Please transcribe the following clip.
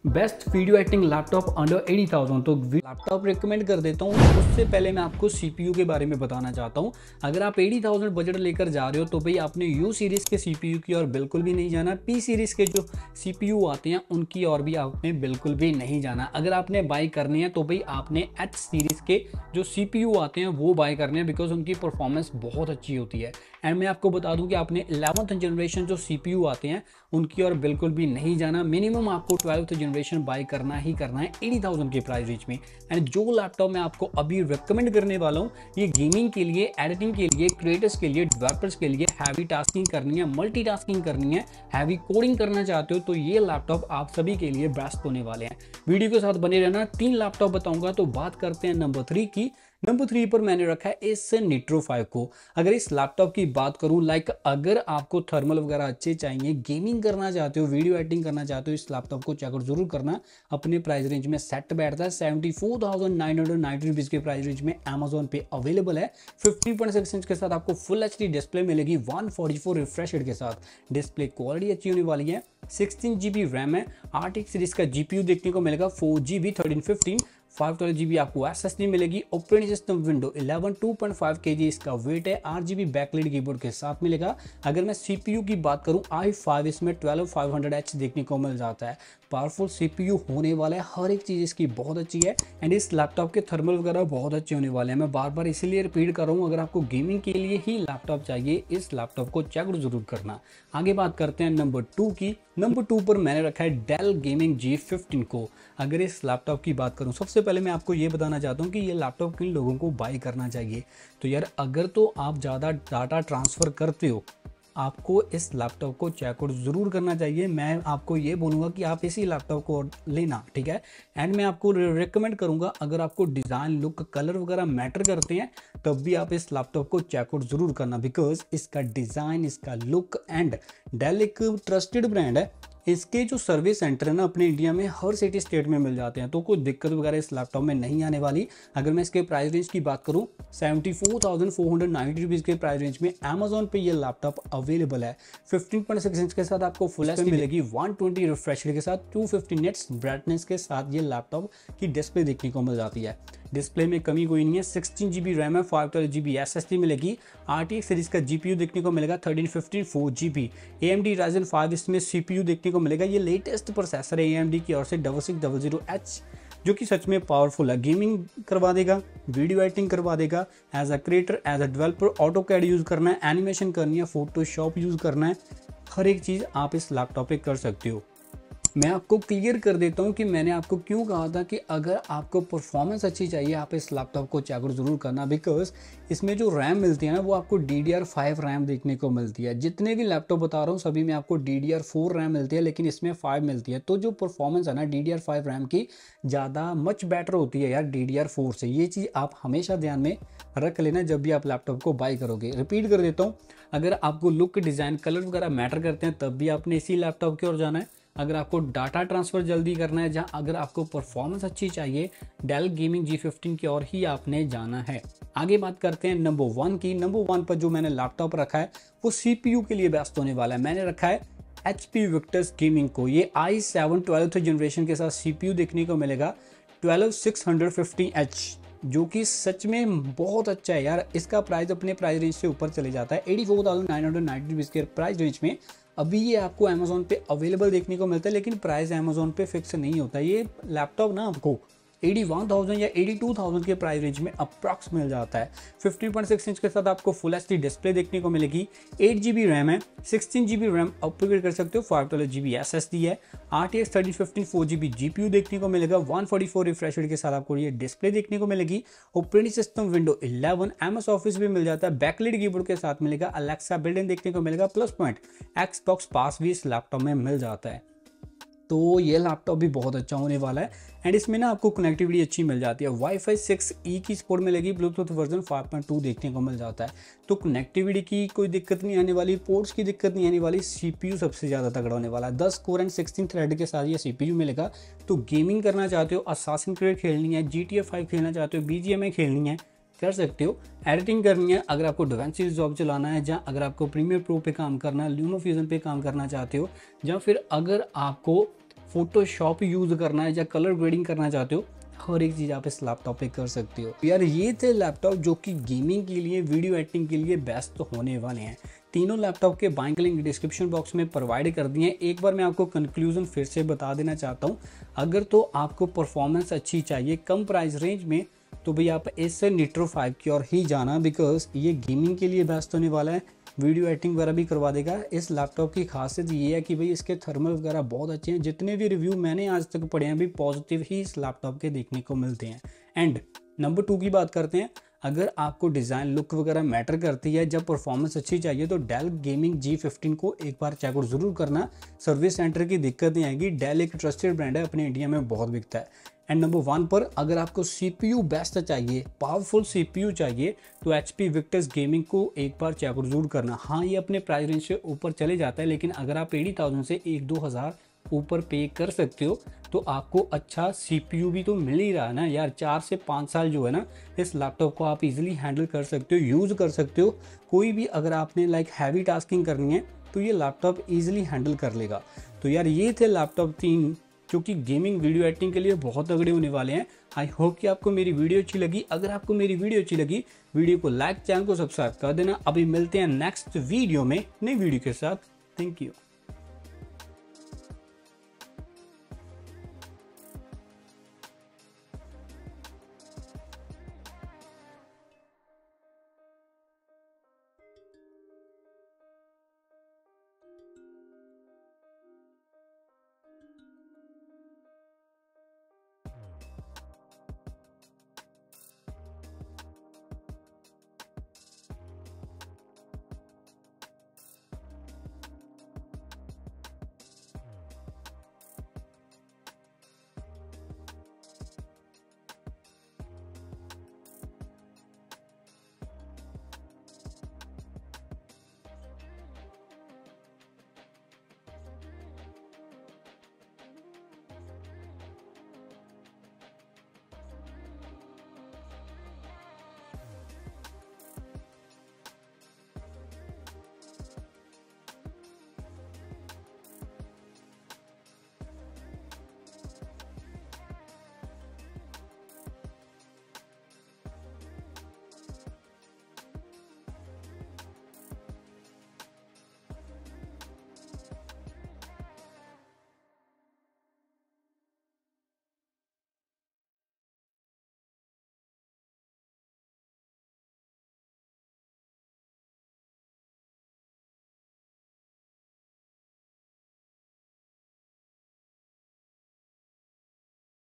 Best video editing laptop under 80,000। तो laptop recommend कर देता हूँ। उससे पहले मैं आपको सीपीयू के बारे में बताना चाहता हूँ। अगर आप 80,000 बजट लेकर जा रहे हो तो भाई आपने यू सीरीज़ के सीपीयू की और बिल्कुल भी नहीं जाना। पी सीरीज़ के जो सीपीयू आते हैं उनकी और भी आपने बिल्कुल भी नहीं जाना। अगर आपने बाई करनी है तो भाई आपने एच सीरीज़ के जो सीपीयू आते हैं वो बाई करने हैं, बिकॉज उनकी परफॉर्मेंस बहुत अच्छी होती है। एंड मैं आपको बता दूं कि आपने 11th जनरेशन जो सीपीयू आते हैं उनकी और बिल्कुल भी नहीं जाना। मिनिमम आपको 12th जनरेशन बाय करना ही करना है 80,000 के प्राइस रेंज में। एंड जो लैपटॉप मैं आपको अभी रिकमेंड करने वाला हूँ ये गेमिंग के लिए, एडिटिंग के लिए, क्रिएटर्स के लिए, डेवलपर्स के लिए, हैवी टास्किंग करनी है, मल्टीटास्किंग करनी है, हैवी कोडिंग करना चाहते हो तो ये लैपटॉप आप सभी के लिए बेस्ट होने वाले हैं। वीडियो के साथ बने रहना। 3 लैपटॉप बताऊंगा। तो बात करते हैं नंबर 3 की। नंबर 3 पर मैंने रखा है एसर निट्रो 5 को। अगर इस लैपटॉप की बात करूं, अगर आपको थर्मल वगैरह अच्छे चाहिए, गेमिंग करना चाहते हो, वीडियो एडिटिंग करना चाहते हो, इस लैपटॉप को चेकआउट जरूर करना। अपने प्राइस रेंज में सेट बैठता है। 74,990 रुपीज़ के प्राइस रेंज में अमेजोन पे अवेलेबल है। 15.6 इंच के साथ आपको फुल एचडी डिस्प्ले मिलेगी 144 रिफ्रेश रेट के साथ। डिस्प्ले क्वालिटी अच्छी होने वाली है। 16 GB रैम है। RTX सीरीज का GPU देखने को मिलेगा 4GB 1315। 512GB आपको SSD मिलेगी। ऑपरेटिंग सिस्टम विंडो 11 2.5 kg इसका वेट है। 8GB बैकलाइट कीबोर्ड के साथ मिलेगा। अगर मैं CPU की बात करूं i5 इसमें 12500H देखने को मिल जाता है। पावरफुल CPU होने वाला है। हर एक चीज़ इसकी बहुत अच्छी है। एंड इस लैपटॉप के थर्मल वगैरह बहुत अच्छे होने वाले हैं। मैं बार बार इसीलिए रिपीट कर रहा हूँ, अगर आपको गेमिंग के लिए ही लैपटॉप चाहिए इस लैपटॉप को चेक जरूर करना। आगे बात करते हैं नंबर 2 की। नंबर 2 पर मैंने रखा है डेल गेमिंग G15 को। अगर इस लैपटॉप की बात करूं, सबसे पहले मैं आपको ये बताना चाहता हूं कि ये लैपटॉप किन लोगों को बाय करना चाहिए। तो यार अगर तो आप ज़्यादा डाटा ट्रांसफ़र करते हो आपको इस लैपटॉप को चेकआउट ज़रूर करना चाहिए। मैं आपको ये बोलूँगा कि आप इसी लैपटॉप को लेना, ठीक है। एंड मैं आपको रिकमेंड करूँगा, अगर आपको डिज़ाइन, लुक, कलर वगैरह मैटर करते हैं तब भी आप इस लैपटॉप को चेकआउट ज़रूर करना, बिकॉज इसका डिज़ाइन, इसका लुक, एंड डेल एक ट्रस्टेड ब्रांड है। इसके जो सर्विस सेंटर है ना अपने इंडिया में हर सिटी स्टेट में मिल जाते हैं, तो कोई दिक्कत वगैरह इस लैपटॉप में नहीं आने वाली। अगर मैं इसके प्राइस रेंज की बात करूं, 74,490 रुपीज़ के प्राइस रेंज में अमेजोन पे ये लैपटॉप अवेलेबल है। 15.6 इंच के साथ आपको फुल एचडी मिलेगी 120 रिफ्रेश रेट के साथ। 250 निट्स ब्राइटनेस के साथ ये लैपटॉप की डिस्प्ले देखने को मिल जाती है। डिस्प्ले में कमी कोई नहीं है। 16 GB रैम है। 512GB SSD मिलेगी। RTX सीरीज का GPU देखने को मिलेगा 1315 4GB। AMD Ryzen 5 इसमें CPU देखने को मिलेगा। ये लेटेस्ट प्रोसेसर है AMD की ओर से 6600H, जो कि सच में पावरफुल है। गेमिंग करवा देगा, वीडियो एडिटिंग करवा देगा, as a creator, as a developer, AutoCAD use करना है, एनिमेशन करनी है, फोटोशॉप यूज़ करना है, हर एक चीज़ आप इस लैपटॉप पे कर सकते हो। मैं आपको क्लियर कर देता हूं कि मैंने आपको क्यों कहा था कि अगर आपको परफॉर्मेंस अच्छी चाहिए आप इस लैपटॉप को चेकआउट ज़रूर करना, बिकॉज इसमें जो रैम मिलती है ना वो आपको DDR5 रैम देखने को मिलती है। जितने भी लैपटॉप बता रहा हूँ सभी में आपको DDR4 रैम मिलती है, लेकिन इसमें 5 मिलती है। तो जो परफॉर्मेंस है ना DDR5 रैम की ज़्यादा मच बेटर होती है यार DDR4 से। ये चीज़ आप हमेशा ध्यान में रख लेना जब भी आप लैपटॉप को बाई करोगे। रिपीट कर देता हूँ, अगर आपको लुक, डिज़ाइन, कलर वगैरह मैटर करते हैं तब भी आपने इसी लैपटॉप की ओर जाना है। अगर आपको डाटा ट्रांसफ़र जल्दी करना है, जहाँ अगर आपको परफॉर्मेंस अच्छी चाहिए, डेल गेमिंग G15 की ओर ही आपने जाना है। आगे बात करते हैं नंबर 1 की। नंबर 1 पर जो मैंने लैपटॉप रखा है वो CPU के लिए बेस्ट होने वाला है। मैंने रखा है HP Victus गेमिंग को। ये i7 12th जनरेशन के साथ CPU देखने को मिलेगा 12650H, जो कि सच में बहुत अच्छा है यार। इसका प्राइस अपने प्राइस रेंज से ऊपर चले जाता है। 84,990 रुपीज़ के प्राइस रेंज में अभी ये आपको अमेजोन पे अवेलेबल देखने को मिलता है, लेकिन प्राइस अमेजोन पे फिक्स नहीं होता। ये लैपटॉप ना आपको 81,000 या 82,000 के प्राइस रेंज में अप्रॉक्स मिल जाता है। 15.6 इंच के साथ आपको फुल एचडी डिस्प्ले देखने को मिलेगी। 8GB रैम है। 16GB रैम अपग्रेड कर सकते हो। 512GB SSD है। RTX 1315 4GB GPU देखने को मिलेगा। 144 रिफ्रेश रेट के साथ आपको ये डिस्प्ले देखने को मिलेगी। Operating system window 11, MS office भी मिल जाता है। बैकलाइट कीबोर्ड के साथ मिलेगा। अलेक्सा बिल्ट इन देखने को मिलेगा। प्लस पॉइंट Xbox पास भी इस लैपटॉप में मिल जाता है। तो ये लैपटॉप भी बहुत अच्छा होने वाला है। एंड इसमें ना आपको कनेक्टिविटी अच्छी मिल जाती है। Wi-Fi 6E की सपोर्ट मिलेगी। ब्लूटूथ वर्जन 5.2 देखने को मिल जाता है। तो कनेक्टिविटी की कोई दिक्कत नहीं आने वाली, पोर्ट्स की दिक्कत नहीं आने वाली। CPU सबसे ज़्यादा तगड़ा होने वाला है। 10 कोर एंड 16 थ्रेड के साथ ये CPU मिलेगा। तो गेमिंग करना चाहते हो, असासिन क्रीड खेलनी है, GTA 5 खेलना चाहते हो, BGMI खेलनी है, कर सकते हो। एडिटिंग करनी है, अगर आपको DaVinci Resolve चलाना है, जहाँ अगर आपको प्रीमियर प्रो पे काम करना है, LumaFusion पे काम करना चाहते हो, या फिर अगर आपको फोटोशॉप यूज़ करना है या कलर ग्रेडिंग करना चाहते हो, हर एक चीज़ आप इस लैपटॉप पे कर सकते हो। यार ये थे लैपटॉप जो कि गेमिंग के लिए, वीडियो एडिटिंग के लिए बेस्ट होने वाले हैं। तीनों लैपटॉप के बाइंग लिंक डिस्क्रिप्शन बॉक्स में प्रोवाइड कर दिए हैं। एक बार मैं आपको कंक्लूजन फिर से बता देना चाहता हूँ, अगर तो आपको परफॉर्मेंस अच्छी चाहिए कम प्राइस रेंज में, तो भाई आप इससे निट्रो 5 की ओर ही जाना, बिकॉज ये गेमिंग के लिए बेस्ट होने वाला है, वीडियो एडिटिंग वगैरह भी करवा देगा। इस लैपटॉप की खासियत ये है कि भाई इसके थर्मल वगैरह बहुत अच्छे हैं। जितने भी रिव्यू मैंने आज तक पढ़े हैं भी पॉजिटिव ही इस लैपटॉप के देखने को मिलते हैं। एंड नंबर 2 की बात करते हैं, अगर आपको डिज़ाइन लुक वगैरह मैटर करती है, जब परफॉर्मेंस अच्छी चाहिए, तो डेल गेमिंग G15 को एक बार चेकआउट ज़रूर करना। सर्विस सेंटर की दिक्कत नहीं आएगी, डेल एक ट्रस्टेड ब्रांड है, अपने इंडिया में बहुत बिकता है। एंड नंबर 1 पर अगर आपको CPU बेस्ट चाहिए, पावरफुल CPU चाहिए, तो HP विक्टर्स गेमिंग को एक बार चेकआउट जरूर करना। हाँ, ये अपने प्राइस रेंज से ऊपर चले जाता है, लेकिन अगर आप 80,000 से 1-2 हज़ार ऊपर पे कर सकते हो तो आपको अच्छा CPU भी तो मिल ही रहा है ना यार। 4 से 5 साल जो है ना, इस लैपटॉप को आप इजीली हैंडल कर सकते हो, यूज़ कर सकते हो। कोई भी अगर आपने हैवी टास्किंग करनी है तो ये लैपटॉप ईजिली हैंडल कर लेगा। तो यार ये थे लैपटॉप 3 जो कि गेमिंग वीडियो एडिटिंग के लिए बहुत तगड़े होने वाले हैं। आई होप कि आपको मेरी वीडियो अच्छी लगी। अगर आपको मेरी वीडियो अच्छी लगी, वीडियो को लाइक, चैनल को सब्सक्राइब कर देना। अभी मिलते हैं नेक्स्ट वीडियो में नई वीडियो के साथ। Thank you.